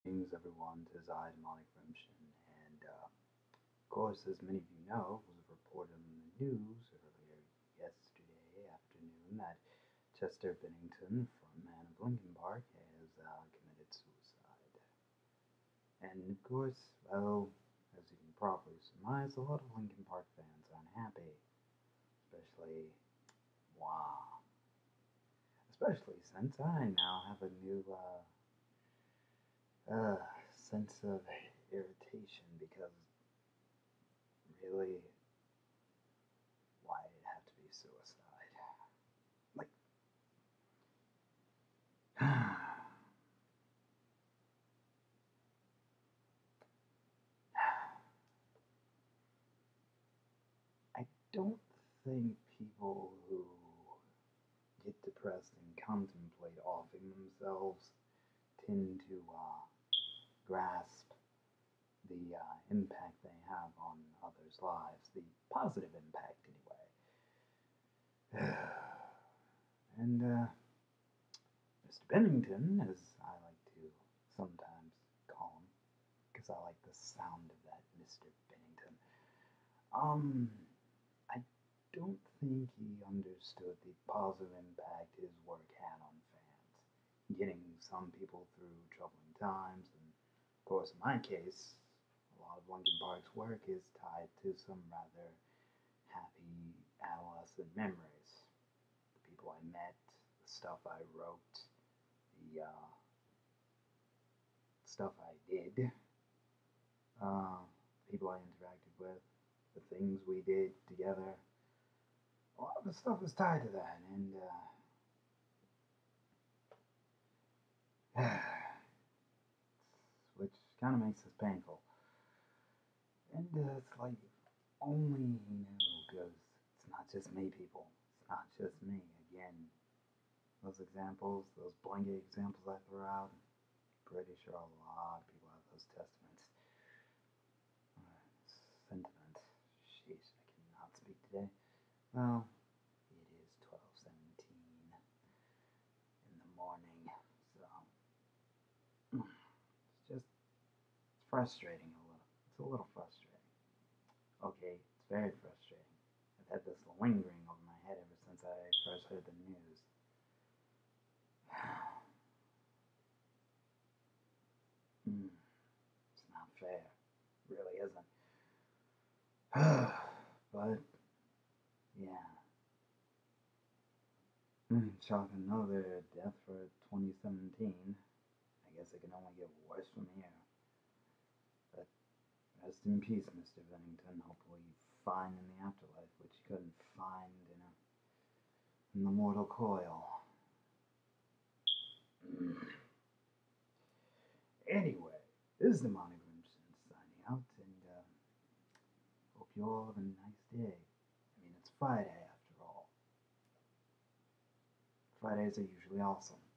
Greetings everyone, tis I, Demonic Grimshin, and of course, as many of you know, it was reported in the news earlier yesterday afternoon that Chester Bennington from Man of Lincoln Park has committed suicide. And of course, well, as you can probably surmise, a lot of Lincoln Park fans are unhappy, especially, wow, especially since I now have a new sense of irritation because really, why did it have to be suicide? Like, I don't think people who get depressed and contemplate offing themselves tend to grasp the impact they have on others' lives, the positive impact, anyway. And Mr. Bennington, as I like to sometimes call him, because I like the sound of that, Mr. Bennington. I don't think he understood the positive impact his work had on fans, getting some people through troubling times, and of course, in my case, a lot of Lincoln Park's work is tied to some rather happy adolescent memories. The people I met, the stuff I wrote, the stuff I did, people I interacted with, the things we did together. A lot of the stuff was tied to that, and which kind of makes this painful. And it's like, only he knew, because it's not just me, people. It's not just me. Again, those examples, those blanket examples I threw out, pretty sure a lot of people have those testaments. Sentiments. Sheesh, I cannot speak today. Well, it is 12:17 in the morning, so it's frustrating a little. It's a little frustrating. Okay, it's very frustrating. I've had this lingering over my head ever since I first heard the news. It's not fair. It really isn't. But, yeah. Shocking another death for 2017. I guess it can only get worse from here. But rest in peace, Mr. Bennington. Hopefully you find in the afterlife what you couldn't find in the mortal coil. Anyway, this is the Demonic Grimshin signing out, and hope you all have a nice day. I mean, it's Friday after all. Fridays are usually awesome.